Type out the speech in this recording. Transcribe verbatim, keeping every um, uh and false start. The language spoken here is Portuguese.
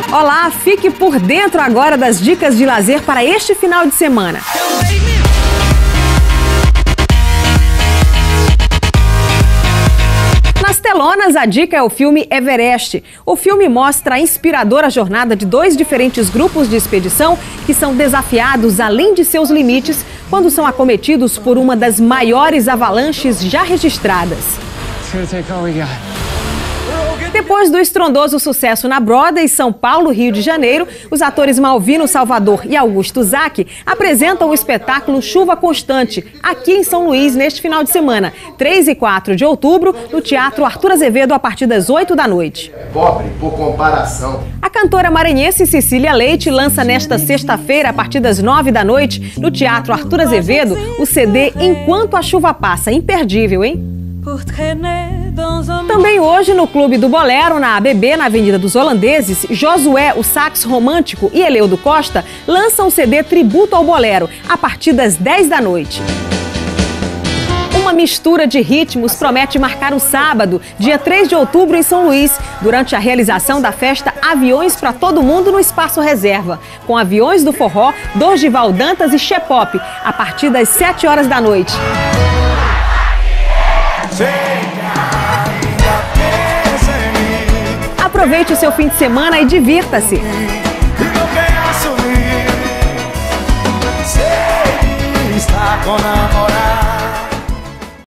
Olá, fique por dentro agora das dicas de lazer para este final de semana. Nas telonas, a dica é o filme Everest. O filme mostra a inspiradora jornada de dois diferentes grupos de expedição que são desafiados além de seus limites quando são acometidos por uma das maiores avalanches já registradas. Depois do estrondoso sucesso na Broadway, São Paulo, Rio de Janeiro, os atores Malvino Salvador e Augusto Zac apresentam o espetáculo Chuva Constante, aqui em São Luís, neste final de semana, três e quatro de outubro, no Teatro Arthur Azevedo, a partir das oito da noite. Pobre por comparação. A cantora maranhense Cecília Leite lança nesta sexta-feira, a partir das nove da noite, no Teatro Arthur Azevedo, o C D Enquanto a Chuva Passa. Imperdível, hein? Também hoje, no Clube do Bolero, na A B B, na Avenida dos Holandeses, Josué, o sax romântico, e Eleudo Costa lançam o C D Tributo ao Bolero, a partir das dez da noite. Uma mistura de ritmos promete marcar o sábado, dia três de outubro, em São Luís, durante a realização da festa Aviões para Todo Mundo no Espaço Reserva, com Aviões do Forró, Dorival Dantas e Xepop, a partir das sete horas da noite. Aproveite o seu fim de semana e divirta-se. Está com namorado.